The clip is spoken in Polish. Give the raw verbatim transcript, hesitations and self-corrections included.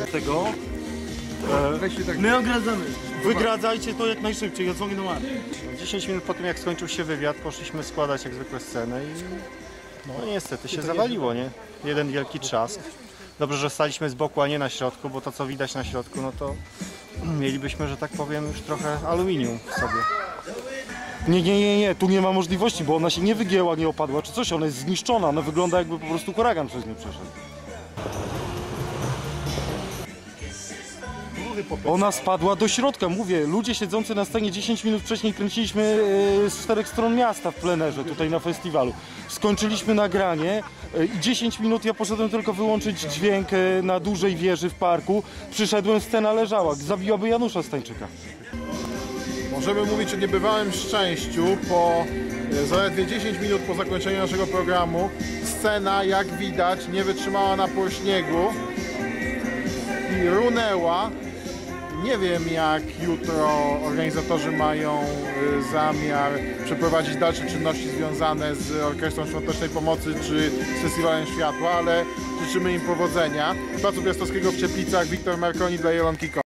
tego. E, My ogradzamy. wygradzajcie to jak najszybciej, ja dzwonię do Marka. dziesięć minut po tym, jak skończył się wywiad, poszliśmy składać jak zwykle scenę i no niestety się zawaliło, nie? Jeden wielki trzask. Dobrze, że staliśmy z boku, a nie na środku, bo to co widać na środku, no to mielibyśmy, że tak powiem, już trochę aluminium w sobie. Nie, nie, nie, nie, tu nie ma możliwości, bo ona się nie wygięła, nie opadła czy coś, ona jest zniszczona, ona wygląda jakby po prostu huragan przez nie przeszedł. Ona spadła do środka, mówię, ludzie siedzący na scenie dziesięć minut wcześniej kręciliśmy e, z czterech stron miasta w plenerze tutaj na festiwalu. Skończyliśmy nagranie e, i dziesięć minut ja poszedłem tylko wyłączyć dźwięk e, na dużej wieży w parku. Przyszedłem, scena leżała, zabiłaby Janusza Stańczyka. Możemy mówić o niebywałym szczęściu, po e, zaledwie dziesięć minut po zakończeniu naszego programu scena, jak widać, nie wytrzymała napór śniegu i runęła. Nie wiem, jak jutro organizatorzy mają y, zamiar przeprowadzić dalsze czynności związane z Orkiestrą Świątecznej Pomocy czy z Festiwalem Światła, ale życzymy im powodzenia. Z Placu Piastowskiego w Cieplicach, Wiktor Marconi dla Jelonki.